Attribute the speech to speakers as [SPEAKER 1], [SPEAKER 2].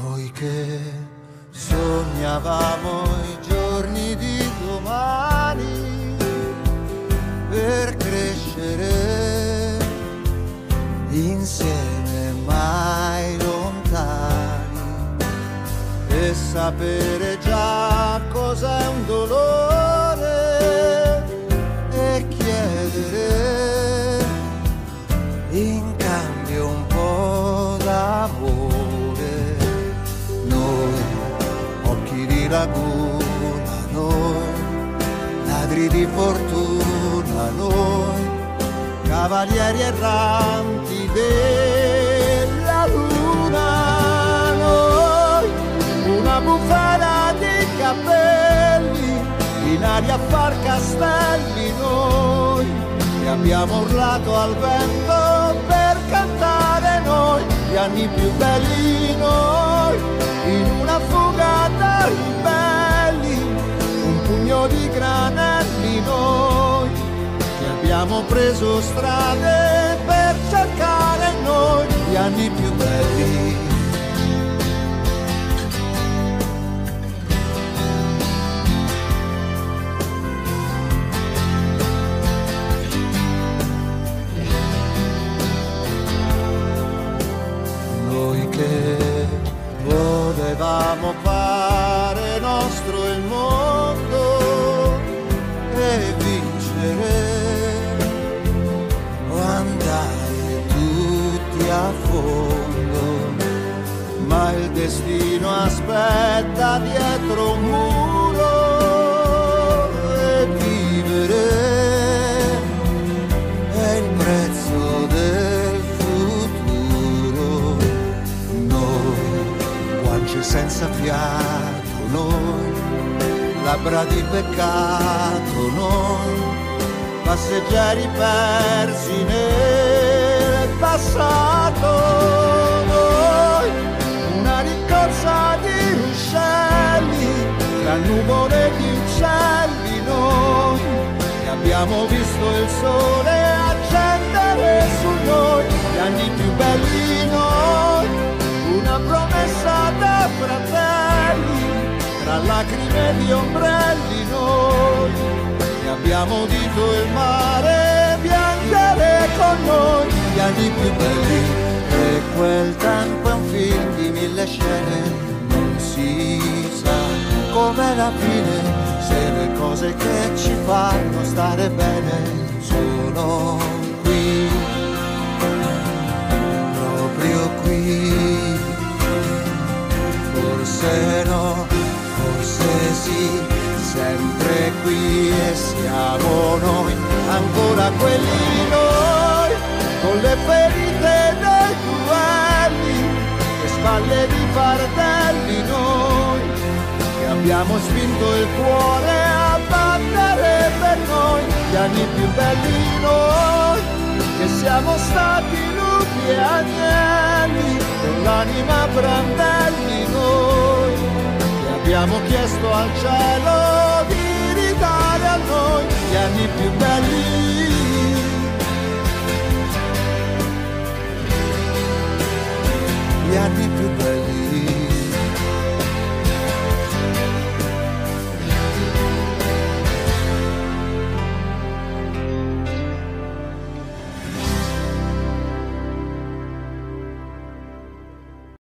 [SPEAKER 1] Noi che sognavamo i giorni di domani per crescere insieme mai lontani e sapere già cos'è un dolore e chiedere in cambio un po' d'amore. Noi, occhi di laguna, noi, ladri di fortuna, noi, cavalieri erranti della luna, noi, una bufera di capelli, in aria a far castelli, noi, che abbiamo urlato al vento per cantare noi, gli anni più belli noi, in una fuga da ribelli, un pugno di granelli noi, che abbiamo preso strade per cercare noi, gli anni più belli. Volevamo fare nostro il mondo e vincere o andare tutti a fondo, ma il destino aspetta dietro un muro e vivere è il prezzo del futuro. Senza fiato noi, labbra di peccato noi, passeggeri persi nel passato noi, una rincorsa di ruscelli tra nuvole di uccelli noi, che abbiamo visto il sole accendere su noi, gli anni più belli noi, una promessa da fratelli, tra lacrime di ombrelli noi, che abbiamo udito il mare piangere con noi, gli anni più belli, e quel tempo è un film di 1000 scene, non si sa com'è la fine, se le cose che ci fanno stare bene sono qui, proprio qui. Forse no, forse sì, sempre qui e siamo noi, ancora quelli noi, con le ferite dei duelli e spalle di fardelli noi, che abbiamo spinto il cuore a battere per noi, gli anni più belli noi, che siamo stati lupi e agnelli, con l'anima brandelli noi, che abbiamo chiesto al cielo di ridare a noi gli anni più belli